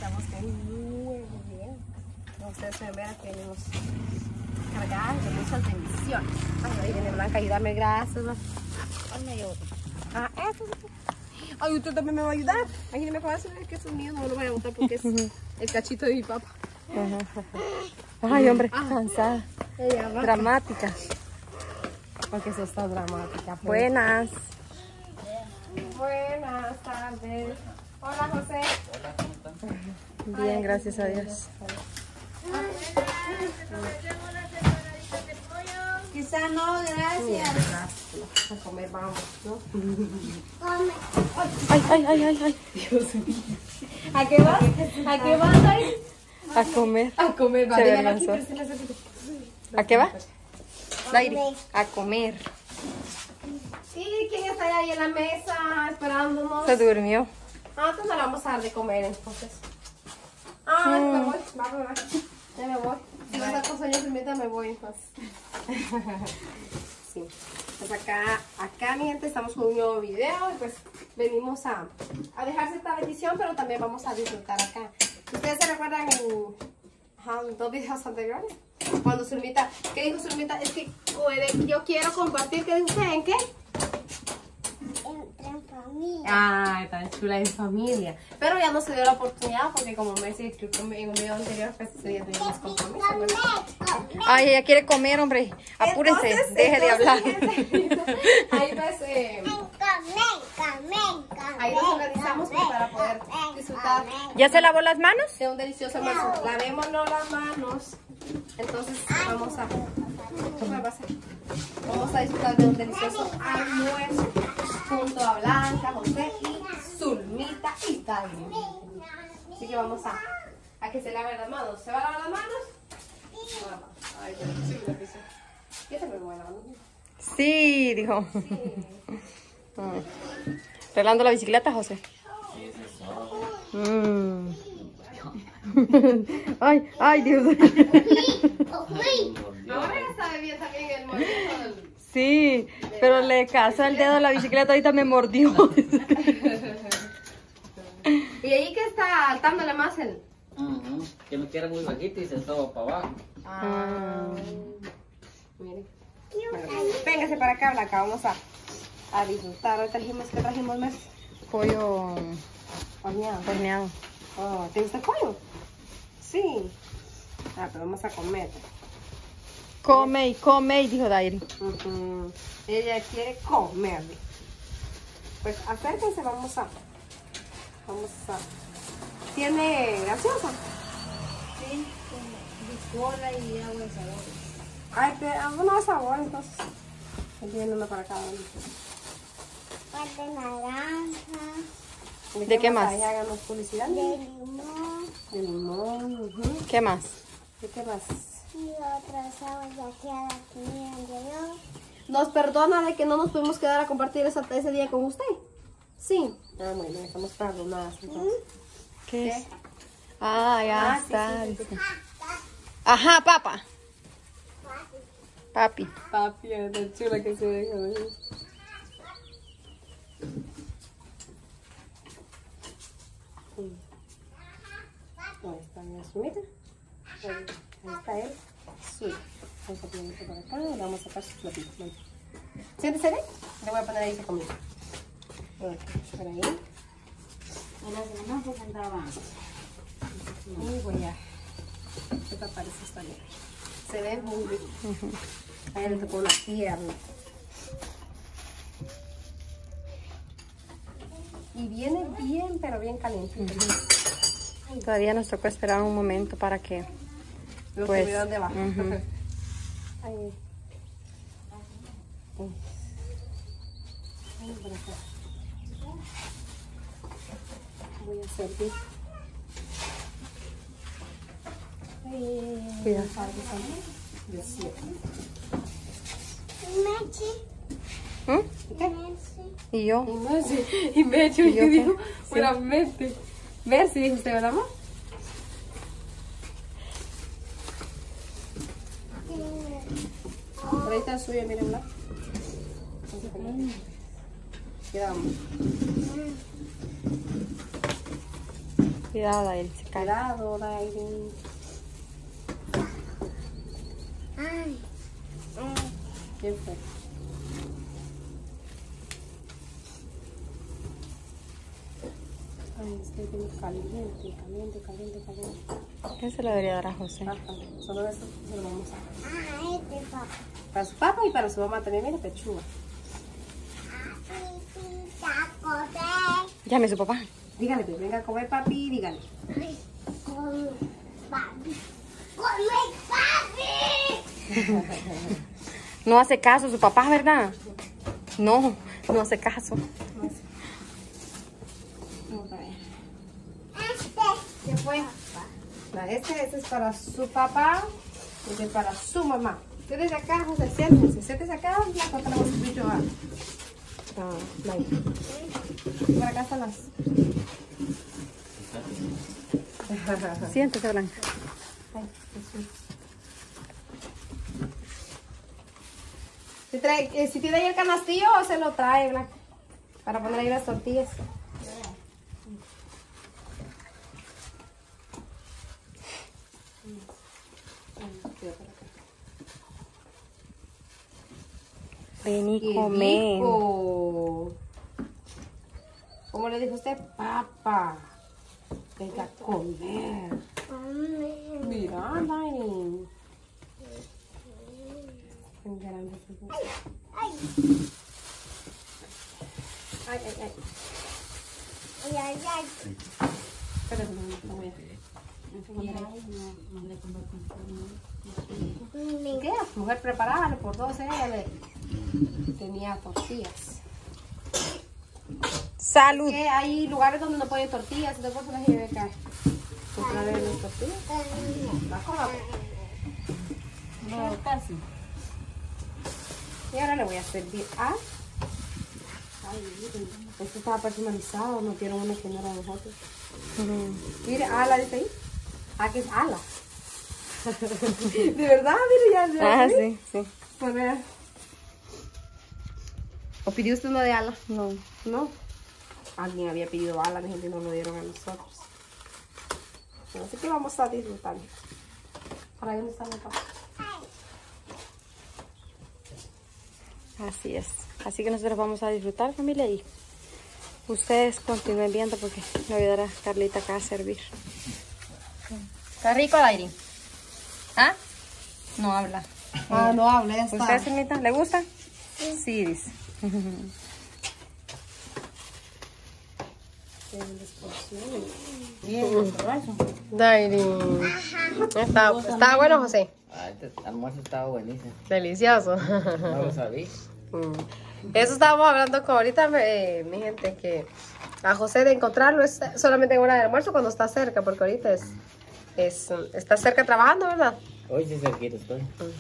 estamos muy bien. Como ustedes pueden ver, aquí venimos cargadas de muchas bendiciones. Ahí viene Blanca a ayudarme, gracias. ¿Dónde hay otro? Esto es otro. Ay, usted también me va a ayudar. Imagíneme cómo va a ser que es un mío, no lo voy a botar porque es el cachito de mi papá. Ay, hombre, cansada. Dramática. Porque eso está dramática. Buenas. Buenas tardes. Hola, José. Hola, ¿cómo están? Bien, gracias a Dios. Quizá no, gracias. A comer vamos, ¿no? Ay. Dios mío. ¿A qué vas? ¿A qué vas ahí? A comer. A comer, va. Se Dígale aquí, avergonzó. pero se le hace- ¿A qué va? Dairi, a comer. ¿Y quién está ahí en la mesa esperándonos? Se durmió. Entonces no le vamos a dar de comer entonces. Me voy, va. Ya me voy. Si vas a estar con sueños permita, me voy entonces. Sí. Pues acá mi gente, estamos con un nuevo video y pues venimos a dejarse esta bendición, pero también vamos a disfrutar acá. ¿Ustedes se recuerdan en dos videos anteriores? Cuando Zulmita, ¿qué dijo Zulmita? Es que yo quiero compartir, ¿qué dijo usted? ¿En qué? En familia. Ay, tan chula en familia. Pero ya no se dio la oportunidad porque como Mercy explicó en un video anterior, pues ese día tuvimos compromiso, ¿verdad? Ay, ella quiere comer, hombre. Apúrese, Entonces, deje de hablar. Ahí pues, ahí nos organizamos pues, para poder disfrutar ¿Ya se lavó las manos? de un delicioso almuerzo. Lavémonos las manos. Entonces vamos a disfrutar de un delicioso almuerzo junto a Blanca, José y Zulmita y Dairi. Así que vamos a que se laven las manos. ¿Se va a lavar las manos? Ay, sí, la pise. ¿Qué se me va a lavar las manos? Sí, dijo. ¿Arreglando la bicicleta, José? Sí, es eso. Ay, Dios. Ahora ya sabe bien también el movimiento del... Sí, pero le casó el dedo a la bicicleta, ahorita me mordió. Y ahí que está altándole más el... Que no quiera muy bajito y se soba para abajo. Mire. Bueno, véngase para acá, Blanca, vamos a disfrutar. Ahorita dijimos que trajimos más Pollo horneado. horneado. Oh, ¿te gusta el pollo? Sí. Pero vamos a comer. Come, dijo Dairi. Ella quiere comer. Pues acérquense, vamos a... ¿Tiene gaseosa? Sí, con bicola y agua de sabor. Ay, uno de sabor, entonces. Viene uno para cada uno. Parte naranja, ¿De qué más? Ahí háganos publicidad. de limón De limón. ¿Qué más? ¿De qué más? y otras aguas de aquí a la que miran de Dios. ¿Nos perdona de que no nos pudimos quedar a compartir ese día con usted? Sí. Bueno, estamos perdonadas entonces. ¿Qué es? Ya sí, está. sí, dice. Ajá, papá. Papi. Papi, es tan chula que se deja ver. Ahí está mi azumita. Ahí está él. Sí. Vamos a poner esto para acá. Le vamos a sacar su platito. Siéntese ahí. Le voy a poner ahí ese comida. Por ahí. En las demás se sentaban. Y voy a... ¿Qué te parece esta bien? Se ve muy bien. Ahí le tocó una pierna. Y viene bien, pero bien caliente. Todavía nos tocó esperar un momento para que... Los Pues, que vieron de abajo. ujú. Ahí. Ahí por acá. Voy a servir. Cuidado. Mechi, ¿Mm? Mechi. ¿Y yo? Y me echo y ¿Y yo qué? digo, Sí. puramente. Ver si dijo usted, ¿verdad, amor? Por ahí está el suyo, miren, ¿verdad? Quedamos. Cuidado, él se cae. Cuidado, Dairi. Ay. ¿Quién fue? Ay, estoy bien caliente. Ese le debería dar a José. Ajá, solo eso se lo vamos a dar. Ah, este papá. Para su papá y para su mamá también, mire, pechuga. Llame a su papá. Dígale, pues, venga a comer papi, dígale. Come, papi. Come, papi. No hace caso su papá, ¿verdad? No hace caso. Vamos a ver. Este. ¿Qué fue? Este es para su papá, este es para su mamá. Ustedes acá, José, siéntese acá, la corta la bolsita a... Por acá están las... Siéntese, Blanca. Ay, Jesús. Si tiene ahí el canastillo, se lo trae, Blanca, para poner ahí las tortillas. Ven y ¡Qué come. rico! ¿Cómo le dijo usted? Papá. Venga a comer. Mira, Dani. Ay. Ay. Ay, ay, ay. Espérate, no voy a... ¿Qué? Mujer preparada por 12 ella le tenía tortillas. Salud. Que hay lugares donde no ponen tortillas, entonces las llevé acá. Otra vez las tortillas. La cola. No, casi. Y ahora le voy a servir a... Ay, esto estaba personalizado, nos dieron uno que no era de nosotros. Mire, ala, dice ahí. Ah, que es ala. De verdad, mire, ya. Ah, sí. Pues vea. ¿O pidió usted uno de ala? No. No. Alguien había pedido ala, la gente no lo dieron a nosotros. Así que vamos a disfrutar. ¿Para ahí dónde está mi papá? Así es. Así que nosotros vamos a disfrutar, familia, y ustedes continúen viendo porque le voy a dar a Carlita acá a servir. ¿Está rico, Dairi? ¿Ah? No habla. Ah, no habla, ya está. ¿Usted, Selmita, le gusta? Sí, dice. Dairi. Está bueno, José. Ah, este almuerzo estaba buenísimo. Delicioso. No lo sabía. Eso estábamos hablando con ahorita, mi gente, que a José de encontrarlo es solamente en hora de almuerzo cuando está cerca, porque ahorita está cerca trabajando, ¿verdad? Hoy sí cerquita estoy.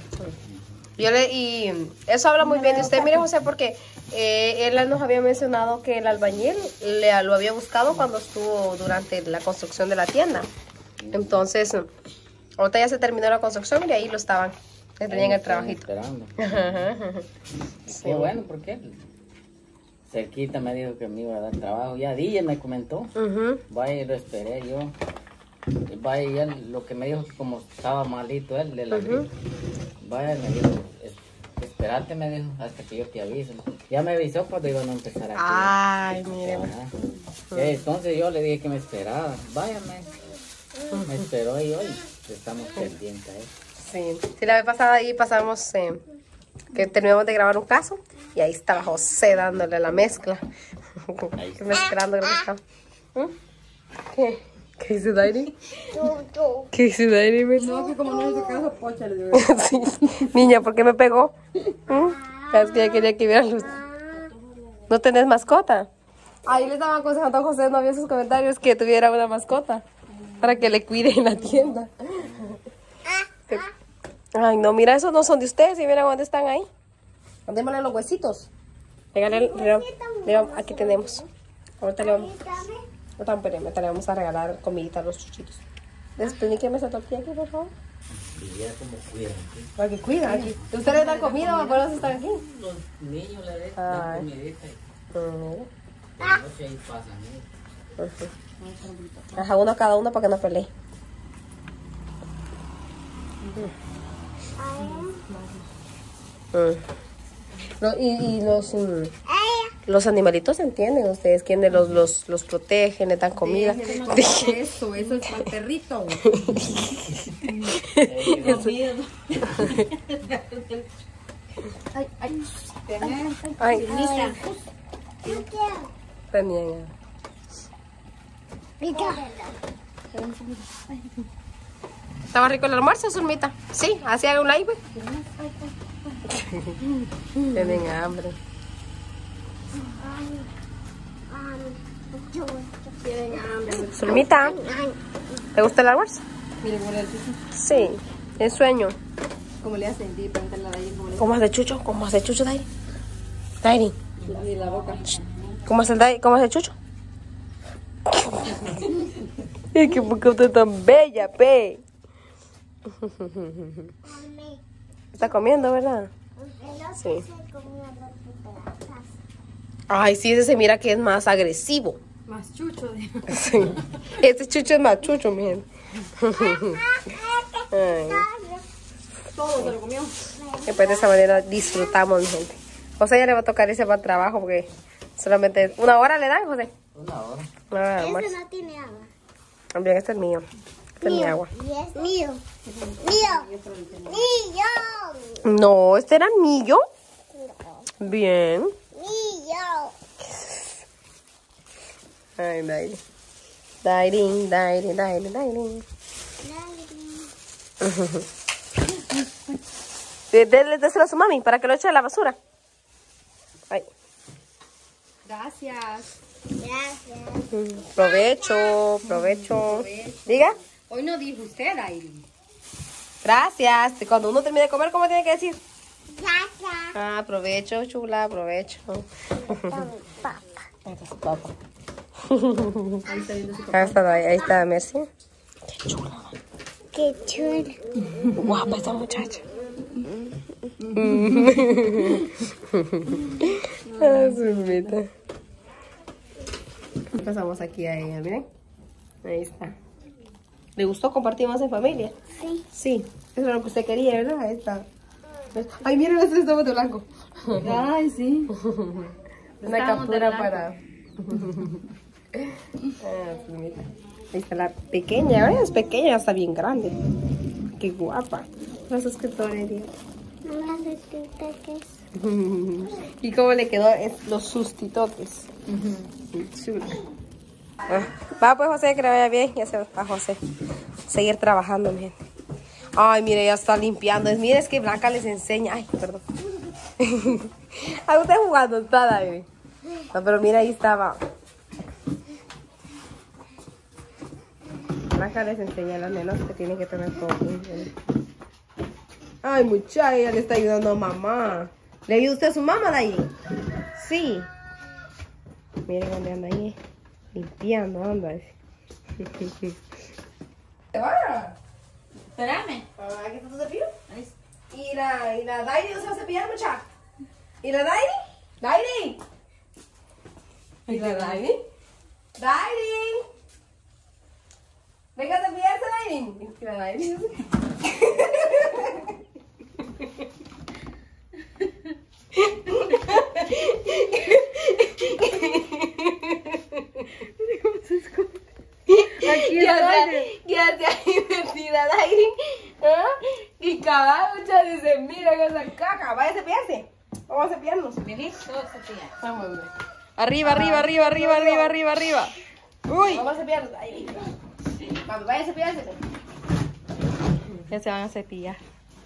Y eso habla muy bien de usted, mire, José, porque él nos había mencionado que el albañil lo había buscado cuando estuvo durante la construcción de la tienda. Entonces, ahorita ya se terminó la construcción y ahí lo estaban, le tenían el trabajito. Esperando. Sí. Qué bueno, porque cerquita me dijo que me iba a dar trabajo. Ya día me comentó. Ujú. Vaya, y lo esperé yo. Y vaya, y él, lo que me dijo que como estaba malito él de la gripe. Vaya, me dijo, espérate, me dijo, hasta que yo te aviso. Ya me avisó cuando iban a empezar aquí. Ay, mire. Entonces yo le dije que me esperaba. Váyame. Me esperó y hoy estamos pendientes. Sí, la vez pasada ahí pasamos que terminamos de grabar un caso y ahí estaba José dándole la mezcla. Mezclando, creo que estaba. ¿Qué? ¿Qué dice Dairi? ¿Qué dice Dairi? No, que como no hice caso, pocha, le digo. Sí. Niña, ¿por qué me pegó? Es que ya quería que vieran los... ¿No tenés mascota? Ahí le estaba aconsejando a José, no había sus comentarios, que tuviera una mascota para que le cuide en la tienda. Ay, no, mira, esos no son de ustedes. Y mira dónde están ahí. Démosle los huesitos. Regálale, aquí tenemos. Ahorita le vamos a regalar comidita a los chuchitos. Desprendíqueme esa tortilla aquí, por favor. Y ya como cuidan. Para que cuidan aquí. ¿Ustedes les dan comida o por eso están aquí? Los niños le Ay. dan comidita y Mira. de noche ahí pasan. Ajá, uno a cada uno para que no pelee. Y los animalitos entienden ustedes, quienes los protegen, les dan comida. Eso es para el perrito. Ay, tenían. ¿Estaba rico el almuerzo, Zulmita? Sí, hacía un live. Tienen hambre. Zulmita, ¿te gusta el almuerzo? Mire, ¿cómo le hace? Sí, el sueño. ¿Cómo le hacen? Di, pregúntale a Dairi cómo le ¿Cómo hace Chucho? ¿Cómo hace Chucho, Dairi? Dairi, hacen. Y la boca. ¿cómo hace el Dairi? ¿Cómo hace Chucho? Es que porque usted es tan bella, pe. Está comiendo, ¿verdad? Sí. Ay, sí, ese se mira que es más agresivo. Más chucho. Sí. Este Chucho es más chucho, mi gente. Ay. Todo se lo comió. Y pues de esa manera disfrutamos, mi gente. José ya le va a tocar irse para el trabajo porque solamente 1 hora le dan, José. 1 hora. 1 hora de almuerzo. Ese no tiene agua. También este es mío. Este es mi agua. Y es mío. Mío. No, este era mío. Bien. Mío. Ay, Dairi. Dairi, Dairi, Dairi, Dairi. Déselo a su mami para que lo eche a la basura. Ay. Gracias. Gracias. Provecho, provecho. Diga. Hoy no dijo usted, Dairi. Gracias. Cuando uno termine de comer, ¿cómo tiene que decir? Gracias. Ah, provecho, chula, provecho. Papá. Ahí está su papá. Ahí está viendo su Ahí está Mercy. Qué chulo. Guapa esta muchacha. Ah, Zulmita. Pasamos aquí a ella, miren. Ahí está. ¿Le gustó? ¿Compartimos en familia? Sí. Sí. Eso es lo que usted quería, ¿verdad? Ahí está. Ay, miren, estos estamos de blanco. Ay, sí. Una Estamos de captura blanco. para... Ah, Zulmita. Ahí está la pequeña. Ahora es pequeña, está bien grande. Qué guapa. Los suscriptores, Dios. Mamá, ¿qué es? ¿Y cómo le quedó los sustitotes? Chula. Va pues, José, que le vaya bien. Ya se va José. Seguir trabajando, mi gente. Ay, mire, ya está limpiando. Mire, es que Blanca les enseña. Ay, perdón. Ah, usted jugando, está, David. No, pero mira, ahí estaba. Blanca les enseña a las nenas que tienen que tener todo bien. Ay, muchacha, ella le está ayudando a mamá. ¿Le ayuda usted a su mamá de ahí? Sí. Miren dónde anda ahí. Limpiando, anda. Espérame. Aquí está tu cepillo. ¿Y la Dairi no se va a cepillar, muchacha? ¿Y la Dairi? ¿Dairi? ¿Y la Dairi? ¡Dairi! Venga a cepillarse, Dairi. ¿Y la Dairi? ¿Qué hace ahí metida, Dairi? ¿Ah? Y cada muchacha dice, mira que esa caca. Vaya a cepillarse. Vamos a cepillarnos. Vení, todo cepilla. Vamos, hombre. Arriba, arriba, arriba, arriba, arriba, arriba, arriba. Uy. Vamos a cepillarnos. Ahí. Vamos, vaya a cepillarse. Ya se van a cepillar.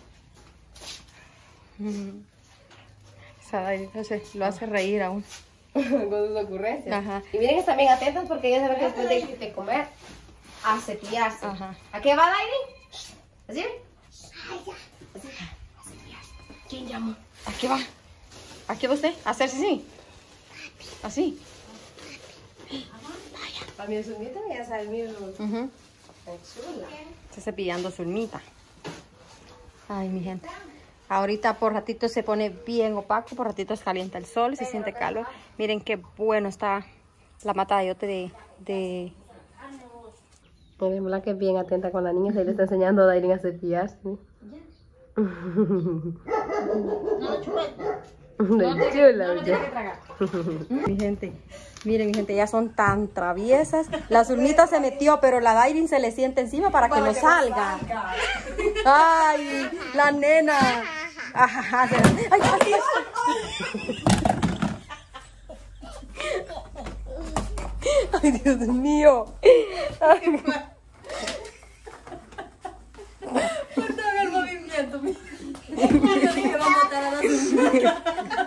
Esa Dairi lo hace reír aún. Con sus ocurrencias. Ajá. Y miren que están bien atentos porque ellos saben que después de comer a cepillarse. Ajá. ¿A qué va, Dairi? ¿Así? Así. A cepillarse. ¿Quién llamó? ¿A qué va? ¿A qué va usted? ¿A hacerse así? ¿Así? También su nieta ya sabe, miren los... Ujú. Tan chula. Está cepillando su ermita. Ay, mi gente. Ahorita por ratito se pone bien opaco, por ratitos calienta el sol, se siente calor. Miren qué bueno está la mata de ayote de... Miren, Blanca es bien atenta con la niña, se le está enseñando a Dairin a cepillarse. Chula, Mi gente, miren mi gente, ellas son tan traviesas. La Zulmita se metió, pero la Dairin se le siente encima para que no salga. Ay, la nena. Ajá, ay, ay, ay, Dios mío. Ay. Perdón el movimiento. Yo dije, vamos a matar a la Zulmita.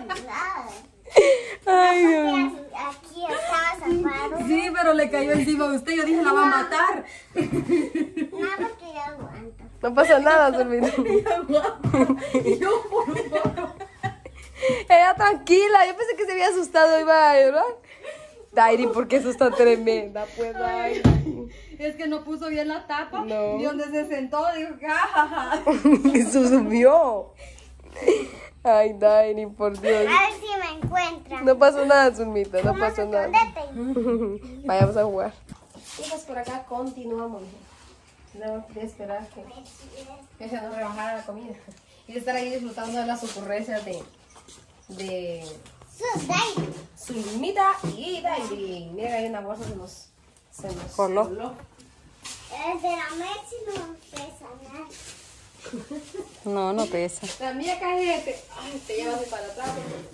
Ay, Dios. Aquí estaba zafado. Sí, pero le cayó encima a usted. Yo dije, la va a matar. No, porque yo aguanto. No pasa nada, Zulmita. Yo, por favor. Ella tranquila, yo pensé que se había asustado, iba a llorar. Dairin, ¿por qué eso está tremenda? Pues, Dairin. Es que no puso bien la tapa. No. Y donde se sentó, dijo, jajaja. Eso subió. Ay, Dairin, por Dios. A ver si me encuentran. No pasó nada, Zulmita, no pasó nada. Escóndete. Vayamos a jugar. Y pues por acá continuamos. Tenemos que esperar que se nos rebajara la comida. Y de estar ahí disfrutando de las ocurrencias de Zulmita y Dairin. Mira, hay una bolsa que se nos Coló. El de la Messi no pesa nada. No, no pesa. También acá gente. Ay, te llevas para atrás.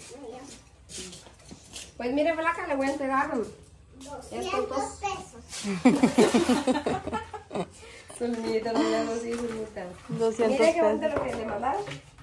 Pues mire, Blanca, le voy a entregar 200 pesos. Zulmita, no le hago así, Zulmita. 200 Mire qué bonito pesos. lo que le mandaron.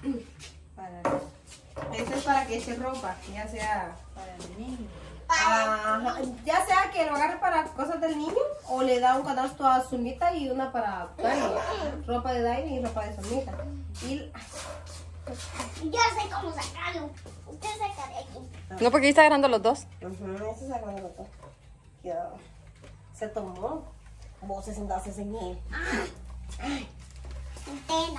Esto es para que eche ropa, ya sea para el niño. Ajá, ya sea que lo agarre para cosas del niño o le da un canasto a Zulmita y una para Dairin. Ropa de Dairin y ropa de Zulmita. Y Yo sé cómo sacarlo. Usted sacaré aquí. No, porque ahí está agarrando los dos. eso se agarra todo. Se tomó. Vos se sentaste en él. Antena.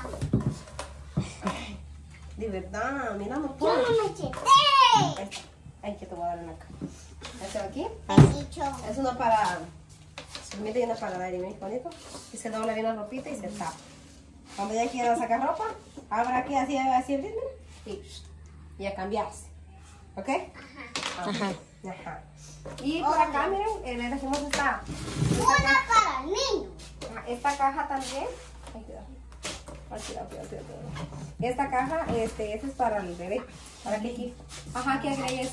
De verdad, mira, no Yo puedo. no me cheté. Ay, que te voy a dar en la cara. ¿Este de aquí? Besicho. Es una para Zulmita y una para Dairin, ¿ves? Bonito. Y se dobla bien la ropita y se tapa. Cuando ya quiera sacar ropa, abra aquí así el ritmo y a cambiarse. ¿Ok? Ajá. Ajá. Y por acá, miren, le dejamos esta Una para el niño. caja también. Ay, cuidado. Ay, cuidado. Esta caja, esta es para el bebé. Para que aquí, que agregues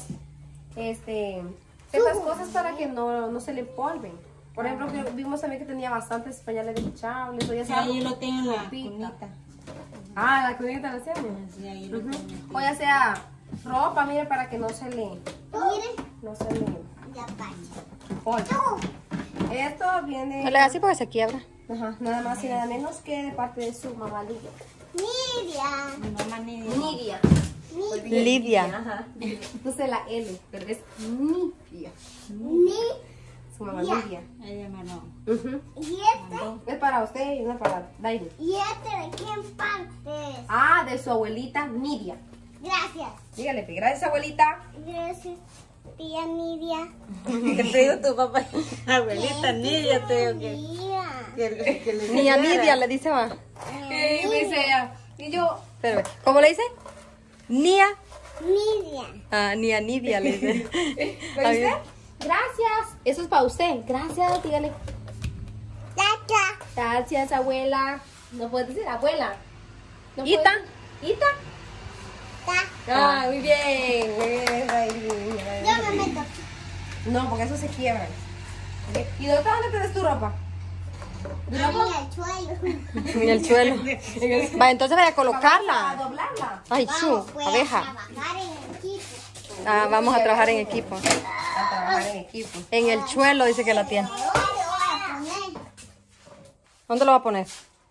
estas cosas para que no se le empolven. Por ejemplo, que vimos también que tenía bastantes pañales desechables. O ya sea, Ahí lo tengo en la ropita. cunita. Ah, la cunita la hacemos. Sí, ahí lo tengo. O ya sea ropa, mire, para que no se le Mire. Ya empolve. Esto viene No le hagas así porque se quiebra. nada más y nada menos que de parte de su mamá Lidia. Nidia. Mi mamá ni Nidia. Lidia. Ajá. No sé la L, pero es Nidia. Ni. Su mamá Lidia. ella me lo. Y este. Es para usted y una para Dairin. Y este de quién parte. Ah, de su abuelita Nidia. Gracias. Dígale, pues, gracias abuelita. Gracias, tía Nidia. ¿Qué te digo tu papá? Abuelita, Nidia, te digo Nidia. que le Niña Nidia le dice, va. Dice ella. Y yo, Espérame. ¿Cómo le dice? Nia. Nidia. Ah, Nia Nidia le dice. ¿lo viste? Gracias. Eso es para usted. Gracias, dígale. Chacha. Gracias, abuela. No puedes decir abuela. No Ita. puedes- Ita. Ah, muy bien. Muy bien, Dairin. Yo me meto. No, porque eso se quiebra. ¿Y dónde tienes tu ropa? ¿Tu Ahí ropa? al suelo. En el suelo. Va, entonces vaya a A colocarla. doblarla. Ay, chu, Vamos pues abeja. a trabajar en equipo. Ah, vamos a trabajar en equipo. A trabajar en equipo. En el suelo dice que la tiene. Yo le voy a poner. ¿Dónde lo va a poner?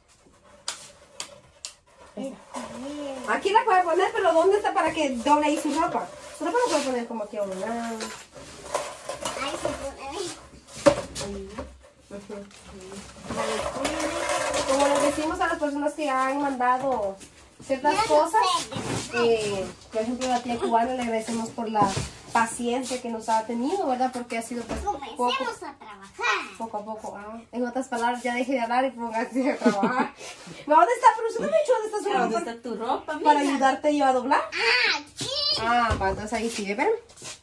Aquí la puede poner, pero ¿dónde está para que doble ahí su ropa? Su ropa la puede poner como aquí a un lado. Ahí se pone ahí. Como les decimos a las personas que han mandado ciertas Yo no cosas, sé, por ejemplo la tía cubana, le agradecemos por la paciencia que nos ha tenido, ¿verdad? Porque ha sido pues, poco. Comencemos a trabajar. Poco a poco. En otras palabras, ya deje de hablar y póngase a trabajar. ¿Dónde está? Pero usted no me ha dicho dónde está su ropa. ¿Dónde está tu ropa, Para mija? ayudarte yo a doblar. Aquí. Pues entonces ahí sigue, espérame.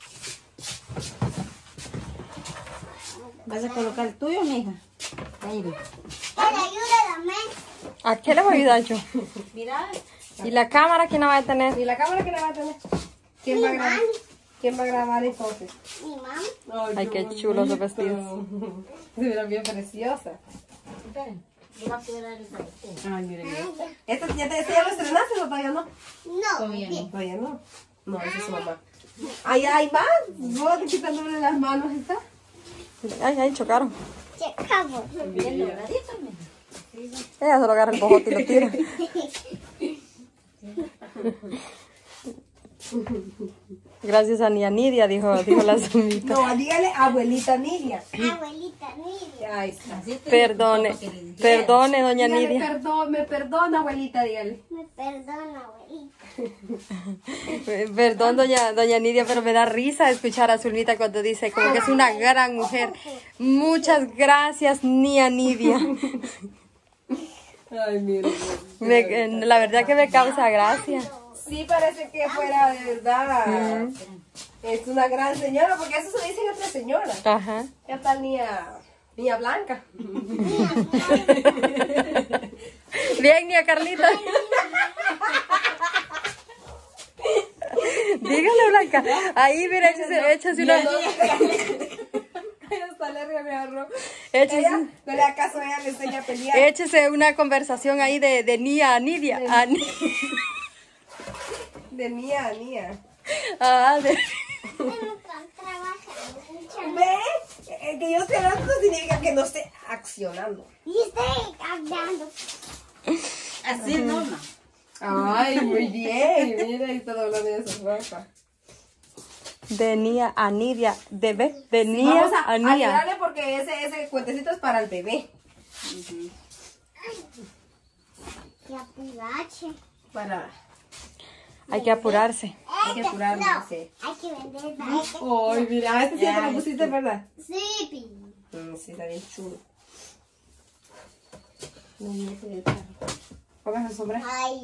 ¿Vas a colocar el tuyo, mija? Ahí. Ayúdame. ¿A qué le voy a ayudar yo? Mira. ¿Y la cámara quién la va a tener? ¿Y la cámara que la va a tener? ¿Quién va a grabar? ¿Quién va a grabar entonces? Mi mamá. Ay, qué chulos los vestidos. Se verán bien preciosas. Esperen. Yo voy a quedar el sartén. Ay, miren. ¿Este ya lo estrenaste o todavía no? No. Todavía no. Todavía no. No, esa es su mamá. Ay, va. Vos quitándole las manos, ¿está? Ay, chocaron. Checamos. Bien dobladito, mija. Ella solo agarra el bojote y lo tira. Gracias a Nidia, dijo la Sumita. No, dígale abuelita Nidia. Abuelita, mira. Ahí está. Así te Perdone, perdone, doña Dígale, Nidia. me perdona, abuelita, dígale. Me perdona, abuelita. Perdón, doña Nidia, pero me da risa escuchar a Zulmita cuando dice como que es una gran mujer. Muchas gracias, Nidia. Ay, mire. La verdad que me causa gracia. Sí, parece que fuera de verdad. Es una gran señora, porque eso se dice en otra señora. Ajá. ¿Qué tal niña Blanca? Bien, Nia Carlita. Dígale, Blanca. Ahí, mira, échase una. Hasta larga me agarró. Échese, Ella, no le haga caso, ella le enseña a pelear. échese una conversación ahí de Nia a Nidia. De Nia a Nia. Nunca trabaja mucho. ¿Ve? Que yo esté hablando no significa que no esté accionando. Y estoy hablando. Así no, ma. Ay, muy bien. Mira, ahí está doblando de su ropa. De Nia a Nidia. De Nia Vamos a a Nia. ayudarle porque ese cuentecito es para el bebé. Que apurache. Para... Hay que apurarse. Hay que apurarlo, No, sí. hay que venderla. Ay, mira, este sí te lo pusiste, ¿verdad? Sí, pi. Sí, está bien chulo. Póngase el sombrero. Ay.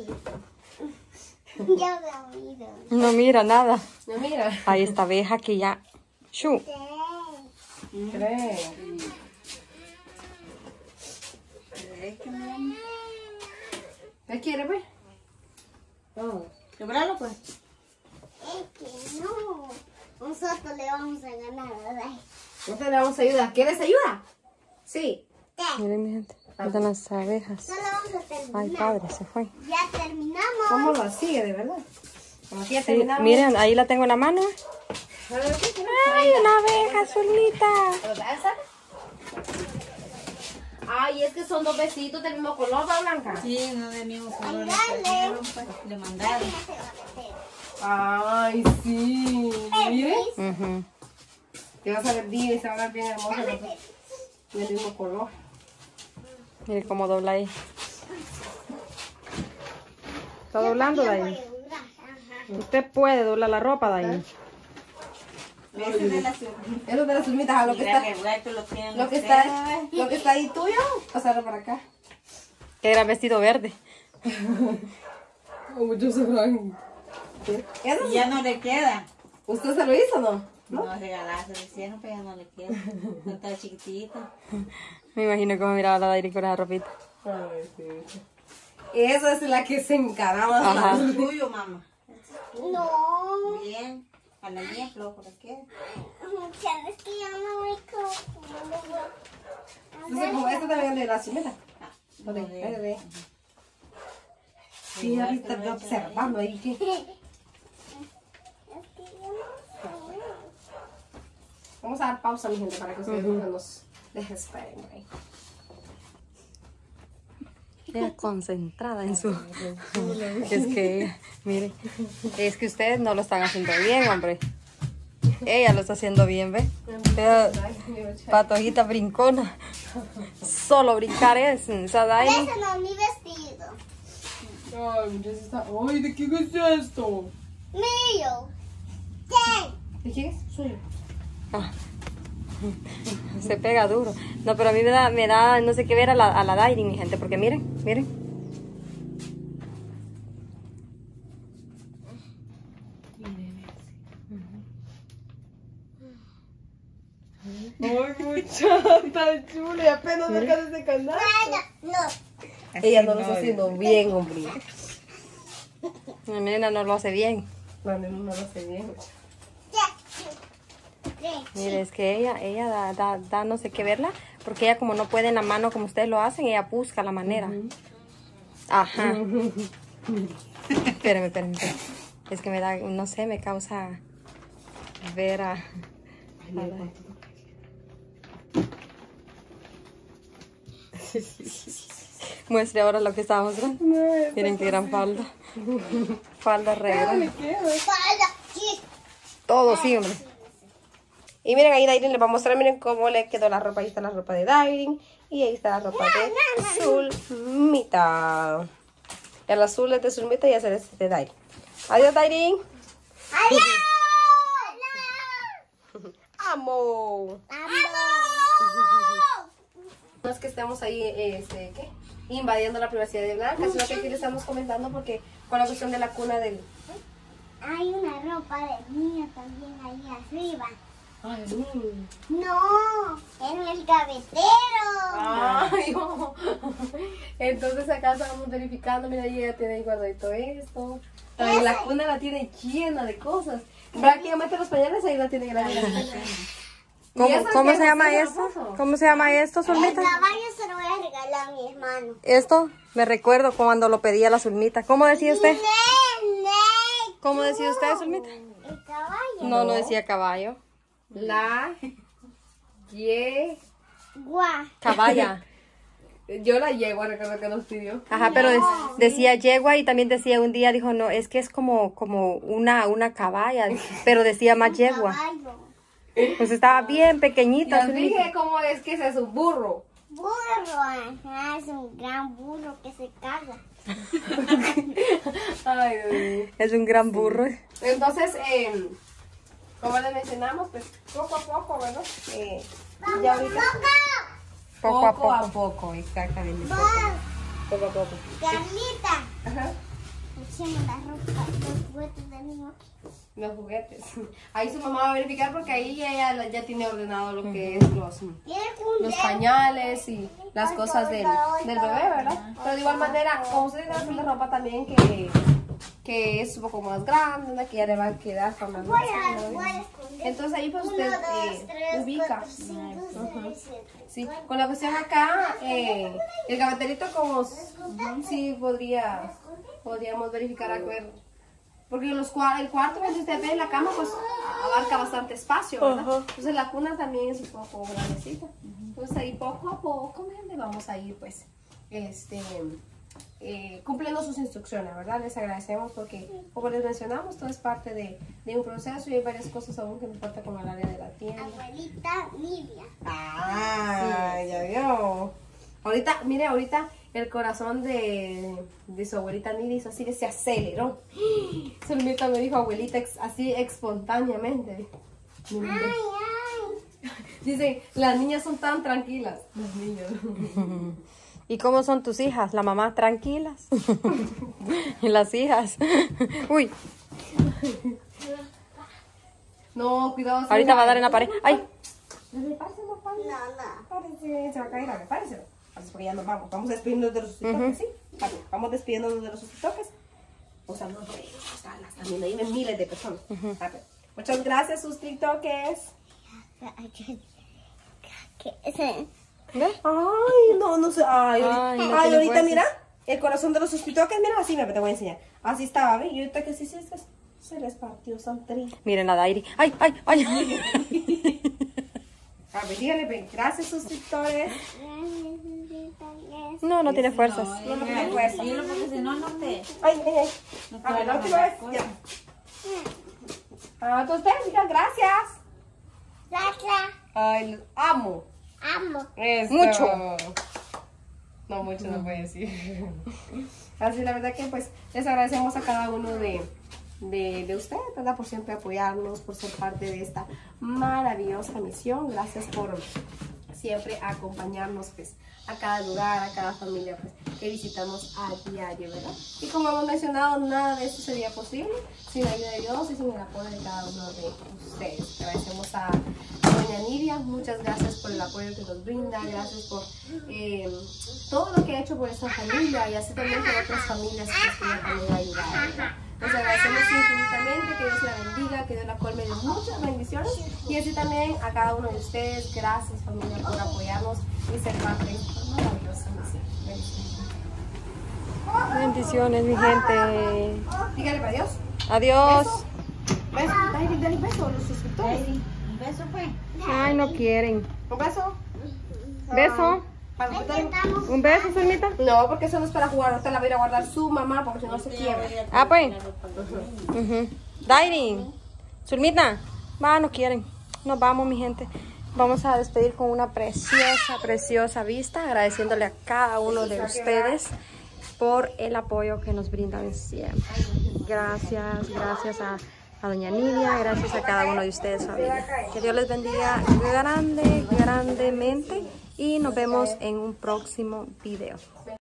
Ya me oído. No mira nada. No, mira. Ahí esta abeja que ya. Shu. Cree. ¿Qué quiere, pues? Quebralo, pues. Es que no. Nosotros le vamos a ganar, ¿verdad? Nosotros le vamos a ayudar. ¿Quieres ayuda? Sí. ¿Qué? Miren, mi gente. Están las abejas. No lo vamos a terminar. Ay, padre, se fue. Ya terminamos. ¿Cómo lo sigue, de verdad? Como aquí ya Sí, terminamos. miren, ahí la tengo en la mano. Ay, una abeja, Zulmita. Ay, es que son dos vestidos del mismo color, ¿va, Blanca? Sí, no de mismo color. Dale. Le mandaron. Ay, sí. Mire. Ujú. Te vas a ver bien y se va a ver bien hermosa. Del mismo color. Mire cómo dobla ahí. ¿Está doblando, Daini? Usted puede doblar la ropa, Daini. Ese es de la Eso de las sumitas, a lo que está. Lo que está ahí tuyo, pasarlo para acá. Era vestido verde. Muchos sabrán. Y ya no le queda. ¿Usted se lo hizo o no? No regalarse, le hicieron, pero ya no le queda. No está chiquitita. Me imagino cómo miraba la Daini con esa ropita. Ay, sí. Esa es la que se encaraba. Ajá. Es tuyo, mamá. No. Bien. A la mía flojo le queda. Sabes que yo no voy con... Entonces, como esta también es de la sumita. No le- Sí, ahorita estoy observando ahí. ¿Qué? Vamos a dar pausa, mi gente, para que ustedes no nos desesperen. Ahí. Ella concentrada en su... Es que, mire, es que ustedes no lo están haciendo bien, hombre. Ella lo está haciendo bien, ¿ve? Pero, patojita brincona. Solo brincar es, ¿sabes? Ese no es mi vestido. Ay, muchachos, está... Ay, ¿de quién es esto? Mío. ¿Qué? ¿De quién es? Suyo. Ah. Se pega duro. No, pero a mí me da no sé qué ver a la Dairi, mi gente, porque miren, miren. Ay, muchacha chula, y apenas cerca de ese canal. No. Ella no lo está haciendo bien, hombre. Mi nena no lo hace bien. La nena no lo hace bien. Mire, es que ella da no sé qué verla, porque ella como no puede en la mano como ustedes lo hacen, ella busca la manera. Ajá. Espérame. Es que me da, no sé, me causa ver a... Muestre ahora lo que está mostrando. Miren qué gran falda. Falda regra. Todo, sí, hombre. Y miren, ahí Dairin les va a mostrar, miren cómo le quedó la ropa. Ahí está la ropa de Dairin. Y ahí está la ropa de Zulmita. El azul es de Zulmita y el celeste es de Dairin. Adiós, Dairin. ¡Adiós! Amo. No es que estemos ahí, ¿qué? Invadiendo la privacidad de Blanca, sino que aquí le estamos comentando porque con la cuestión de la cuna del... Hay una ropa de niño también ahí arriba. Ay, No, en el gavetero. Ay, oh. Entonces acá estamos verificando, mira, ella tiene ahí guardadito esto. Ay, la cuna la tiene llena de cosas. Prácticamente los pañales ahí la tiene grande. ¿Cómo se llama esto? ¿Cómo se llama esto, El Zulmita? caballo se lo voy a regalar a mi hermano. Esto me recuerdo cuando lo pedía la Zulmita. ¿Cómo decía usted? ¿Cómo decía usted, Zulmita? El caballo. No decía caballo. La Guau. Caballa. Yo la yegua, recuerdo que nos pidió. Ajá, pero decía yegua y también decía un día, dijo, no, es que es como una caballa, pero decía más yegua. Caballo. Pues estaba bien pequeñita. Les Zulmita. dije cómo es que ese es un burro. Burro. Ajá, es un gran burro que se caga. Ay, Dios mío. Es un gran burro. Entonces, como les mencionamos, pues poco a poco, ¿verdad? Ya ahorita. Poco a poco. poco, exactamente. Vos, Poco a poco. Carlita. Ajá. Pusimos la ropa, los juguetes del niño aquí. Los juguetes. Ahí su mamá va a verificar porque ahí ella ya tiene ordenado lo que es los pañales y las cosas del bebé, ¿verdad? Pero de igual manera, como usted tiene la ropa también que es un poco más grande, ¿no? Que ya le va a quedar con la Voy a esconder. Entonces ahí pues 1, usted 2, 3, ubica. 4, 5, 6, 7. Sí, con la cuestión acá, el gaveterito como sí podríamos verificar a ver. Porque el cuarto que usted ve en la cama pues abarca bastante espacio, ¿verdad? Entonces la cuna también es un poco grandecita. Entonces ahí poco a poco, gente, vamos a ir pues cumpliendo sus instrucciones, ¿verdad? Les agradecemos porque, como les mencionamos, todo es parte de un proceso y hay varias cosas aún que nos falta con el área de la tienda. Abuelita Lidia. Ah, ya vio. Ahorita, mire, ahorita el corazón de su abuelita Nidia hizo así que se aceleró. Zulmita me dijo abuelita así espontáneamente. Ay, ay. Dicen, las niñas son tan tranquilas. Los niños. ¿Y cómo son tus hijas? La mamá, tranquilas. Y las hijas. Uy, No, cuidado. ahorita va a dar en la pared. ¡Ay! No. Párese, se va a caer, a ver, párese. Porque ya nos vamos. Vamos despidiéndonos de los sustitutos, ¿sí? Vamos despidiéndonos de los sustitutos. O sea, no, también ahí ven miles de personas. Muchas gracias, sus TikTokers. ¿Ve? Ay, no sé. Ay, Ay, no tiene ahorita fuerzas. mira, el corazón de los TikTokers, mira, así te voy a enseñar. Así estaba, ¿ves? Y ahorita que sí, se les partió, son tristes. Miren a Dairi. ¡Ay! A ver, díganle, ven, gracias, suscriptores. No tiene fuerzas. No tiene fuerza. Dilo porque si no, no te... Ay. No te A ver, van la a última mandar vez. cosas. Ya. Entonces ustedes digan gracias. Ay, los amo. Amo. Eso. Mucho. No, mucho no puedo decir. Así la verdad que pues les agradecemos a cada uno de de usted, ¿verdad? Por siempre apoyarnos, por ser parte de esta maravillosa misión. Gracias por siempre acompañarnos pues a cada lugar, a cada familia pues que visitamos a diario, ¿verdad? Y como hemos mencionado, nada de esto sería posible sin la ayuda de Dios y sin el apoyo de cada uno de ustedes. Agradecemos a doña Nidia, muchas gracias por el apoyo que nos brinda, gracias por todo lo que ha hecho por esta familia y así también por otras familias que ella también ha ayudado, ¿verdad? Les agradecemos infinitamente, que Dios la bendiga, que Dios la colme de muchas bendiciones y así también a cada uno de ustedes. Gracias familia por apoyarnos y ser parte de esta maravillosa misión. Bendiciones, mi gente. Dígale para Dios. Adiós. Beso, dale un beso a los suscriptores. Un beso fue. Ay, no quieren. ¿Un beso? ¿Beso? ¿Un beso, Zulmita? No, porque eso no es para jugar. Ahorita la voy a ir a guardar su mamá porque si no se quiebra. Ah, pues. Dairin, Zulmita, va, no quieren. Nos vamos, mi gente. Vamos a despedir con una preciosa, preciosa vista, agradeciéndole a cada uno de ustedes por el apoyo que nos brindan siempre. Gracias, gracias a doña Nidia, gracias a cada uno de ustedes, familia. Que Dios les bendiga grandemente y nos vemos en un próximo video.